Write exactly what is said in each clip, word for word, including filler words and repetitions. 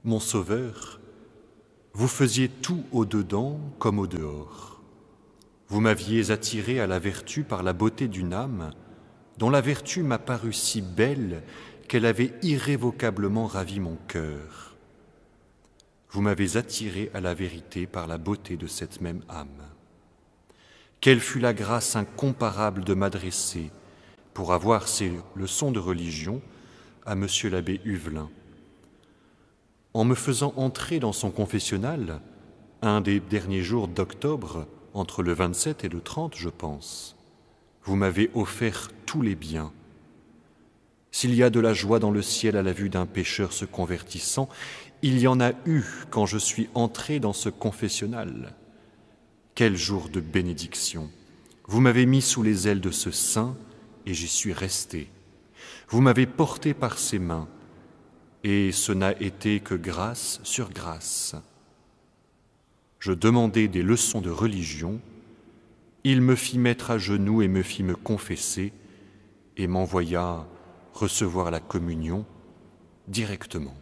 Mon Sauveur, vous faisiez tout au-dedans comme au-dehors. Vous m'aviez attiré à la vertu par la beauté d'une âme, dont la vertu m'a paru si belle qu'elle avait irrévocablement ravi mon cœur. Vous m'avez attiré à la vérité par la beauté de cette même âme. Quelle fut la grâce incomparable de m'adresser, pour avoir ces leçons de religion, à Monsieur l'abbé Huvelin. En me faisant entrer dans son confessionnal, un des derniers jours d'octobre, entre le vingt-sept et le trente, je pense, vous m'avez offert tous les biens. S'il y a de la joie dans le ciel à la vue d'un pécheur se convertissant, il y en a eu quand je suis entré dans ce confessionnal. Quel jour de bénédiction! Vous m'avez mis sous les ailes de ce saint et j'y suis resté. Vous m'avez porté par ses mains et ce n'a été que grâce sur grâce. Je demandais des leçons de religion, il me fit mettre à genoux et me fit me confesser et m'envoya recevoir la communion directement.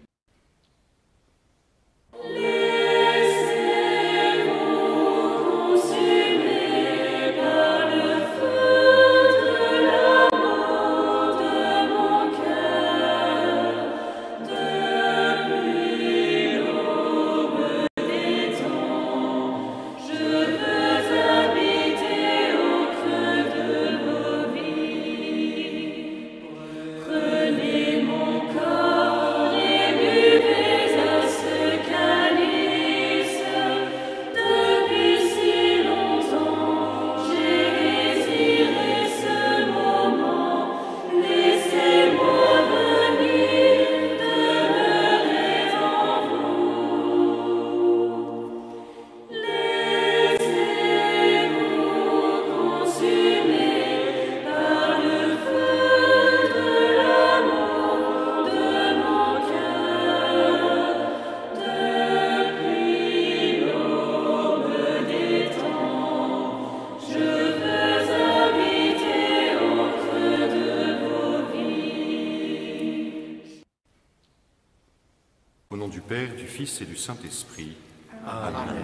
Au nom du Père, du Fils et du Saint-Esprit. Amen. Amen.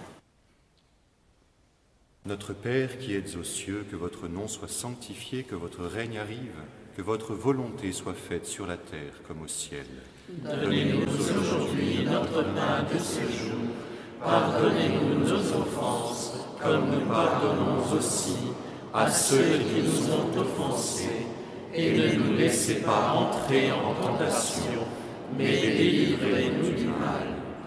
Notre Père qui êtes aux cieux, que votre nom soit sanctifié, que votre règne arrive, que votre volonté soit faite sur la terre comme au ciel. Donnez-nous aujourd'hui notre pain de ce jour. Pardonnez-nous nos offenses, comme nous pardonnons aussi à ceux qui nous ont offensés. Et ne nous laissez pas entrer en tentation, mais délivrez-nous du mal.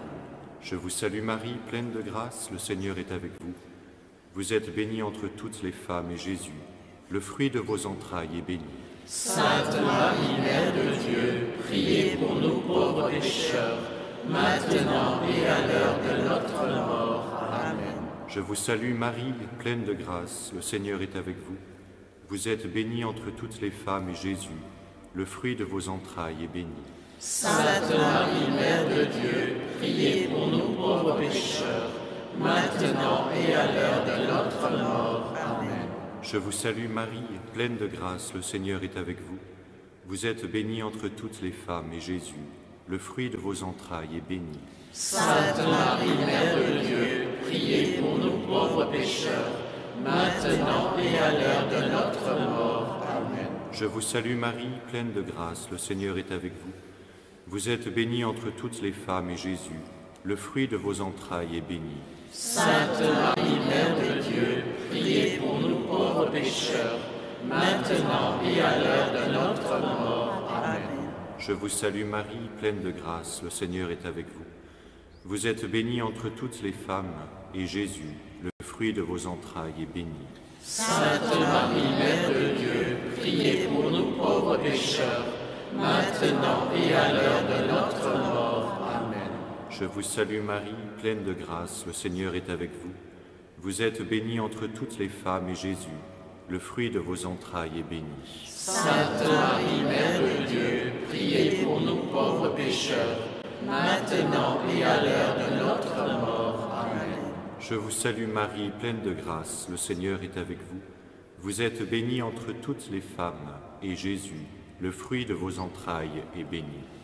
Je vous salue Marie, pleine de grâce, le Seigneur est avec vous. Vous êtes bénie entre toutes les femmes et Jésus, le fruit de vos entrailles, est béni. Sainte Marie, Mère de Dieu, priez pour nous pauvres pécheurs, maintenant et à l'heure de notre mort. Amen. Je vous salue Marie, pleine de grâce, le Seigneur est avec vous. Vous êtes bénie entre toutes les femmes et Jésus, le fruit de vos entrailles, est béni. Sainte Marie, Mère de Dieu, priez pour nous pauvres pécheurs, maintenant et à l'heure de notre mort. Amen. Je vous salue Marie, pleine de grâce, le Seigneur est avec vous. Vous êtes bénie entre toutes les femmes et Jésus, le fruit de vos entrailles, est béni. Sainte Marie, Mère de Dieu, priez pour nous pauvres pécheurs, maintenant et à l'heure de notre mort. Amen. Je vous salue Marie, pleine de grâce, le Seigneur est avec vous. Vous êtes bénie entre toutes les femmes et Jésus, le fruit de vos entrailles, est béni. Sainte Marie, Mère de Dieu, priez pour nous pauvres pécheurs, maintenant et à l'heure de notre mort. Amen. Je vous salue Marie, pleine de grâce, le Seigneur est avec vous. Vous êtes bénie entre toutes les femmes, et Jésus, le fruit de vos entrailles, est béni. Sainte Marie, Mère de Dieu, priez pour nous pauvres pécheurs, maintenant et à l'heure de notre mort. Amen. Je vous salue Marie, pleine de grâce, le Seigneur est avec vous. Vous êtes bénie entre toutes les femmes, et Jésus, le fruit de vos entrailles, est béni. Sainte Marie, Mère de Dieu, priez pour nous pauvres pécheurs, maintenant et à l'heure de notre mort. Amen. Je vous salue Marie, pleine de grâce, le Seigneur est avec vous. Vous êtes bénie entre toutes les femmes, et Jésus, le fruit de vos entrailles, est béni.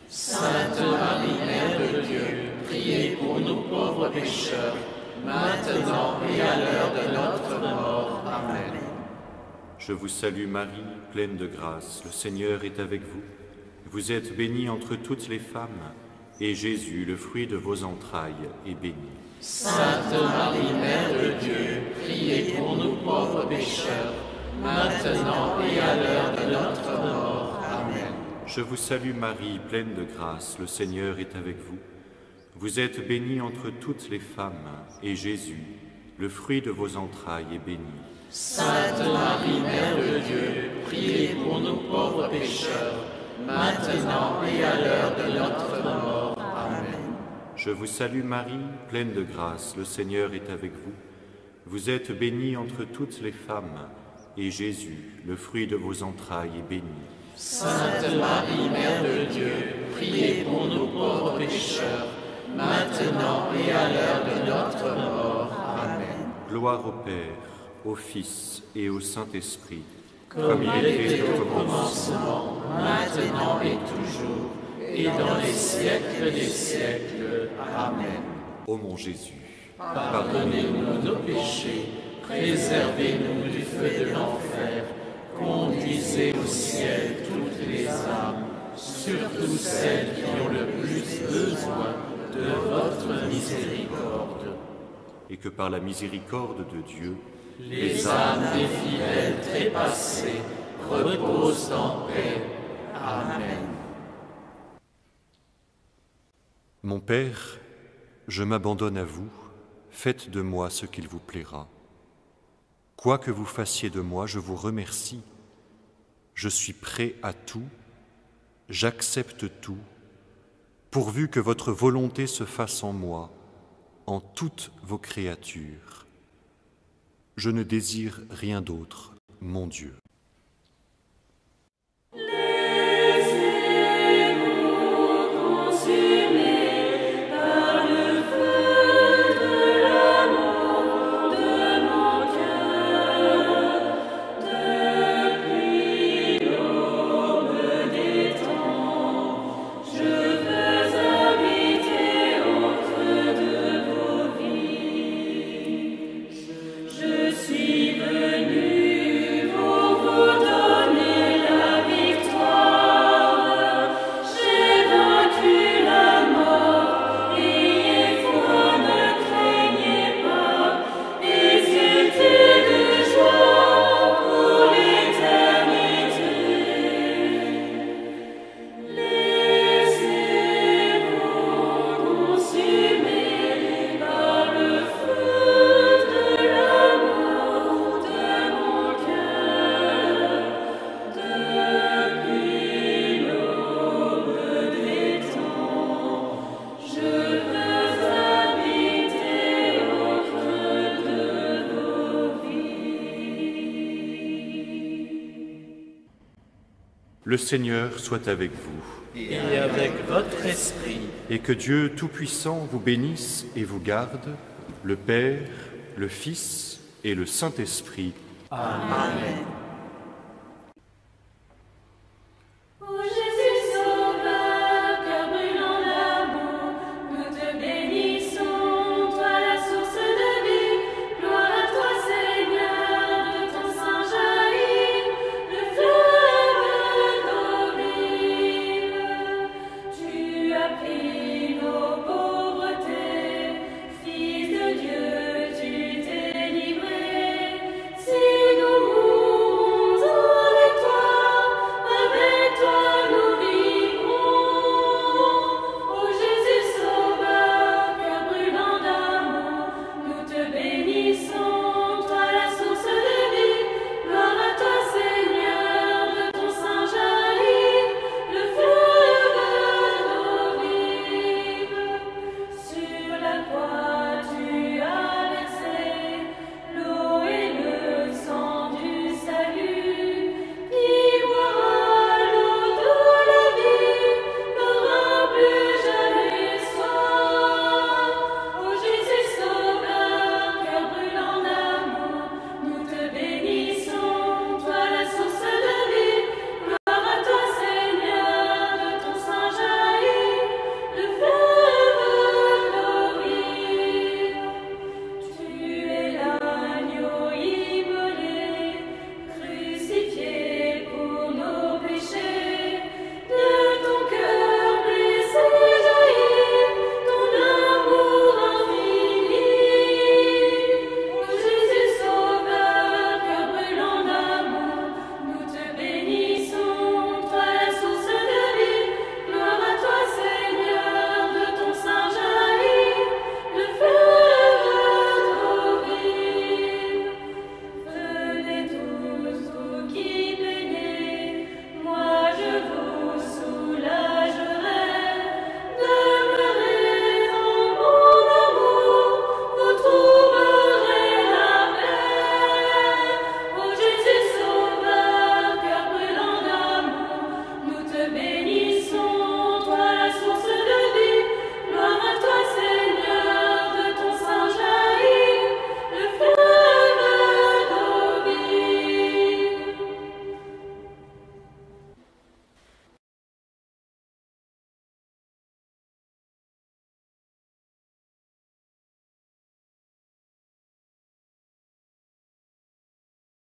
Sainte Marie, Mère de Dieu, priez pour nous pauvres pécheurs, maintenant et à l'heure de notre mort. Amen. Je vous salue Marie, pleine de grâce, le Seigneur est avec vous. Vous êtes bénie entre toutes les femmes, et Jésus, le fruit de vos entrailles, est béni. Sainte Marie, Mère de Dieu, priez pour nous pauvres pécheurs, maintenant et à l'heure de notre mort. Amen. Je vous salue Marie, pleine de grâce, le Seigneur est avec vous. Vous êtes bénie entre toutes les femmes, et Jésus, le fruit de vos entrailles, est béni. Sainte Marie, Mère de Dieu, priez pour nous pauvres pécheurs, maintenant et à l'heure de notre mort. Amen. Je vous salue Marie, pleine de grâce, le Seigneur est avec vous. Vous êtes bénie entre toutes les femmes, et Jésus, le fruit de vos entrailles, est béni. Sainte Marie, Mère de Dieu, priez pour nous pauvres pécheurs, maintenant et à l'heure de notre mort. Amen. Gloire au Père, au Fils et au Saint-Esprit, comme il était au commencement, maintenant et toujours, et dans les siècles des siècles. Amen. Ô mon Jésus, pardonnez-nous nos péchés, préservez-nous du feu de l'enfer, conduisez au ciel toutes les âmes, surtout celles qui ont le plus besoin de votre miséricorde. Et que par la miséricorde de Dieu, les âmes des fidèles trépassés reposent en paix. Amen. Mon Père, je m'abandonne à vous, faites de moi ce qu'il vous plaira. Quoi que vous fassiez de moi, je vous remercie. Je suis prêt à tout, j'accepte tout, pourvu que votre volonté se fasse en moi, en toutes vos créatures. Je ne désire rien d'autre, mon Dieu. Le Seigneur soit avec vous. Et avec votre esprit. Et que Dieu Tout-Puissant vous bénisse et vous garde, le Père, le Fils et le Saint-Esprit. Amen.